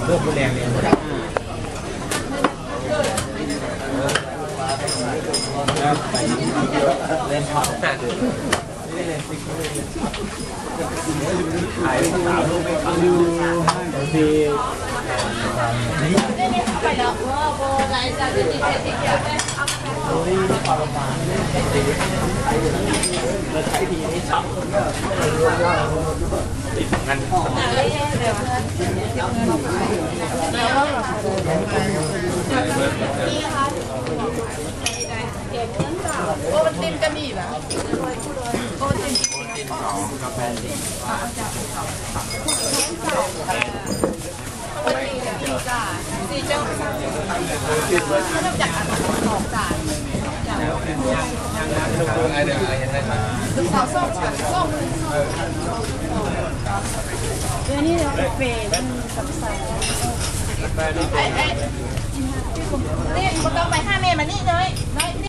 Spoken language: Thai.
พวกผู้แรงเนี่ยเล่นช็อตขายสาวลูกไม่ฟังดูดีไปแล้วโบไลน์จะดีที่สุดเราใช้ทีให้ช็อตงั้นโอ้มันติมจะมีแบบโอ้ติมสองกาแฟสีสี่เจ้าเขาต้องจัดสองจานสาวส้มส้มเดี๋ยวนี้เราเฟรนสับสนนี่มันต้องไป5 เมตรมานี่เลยนี่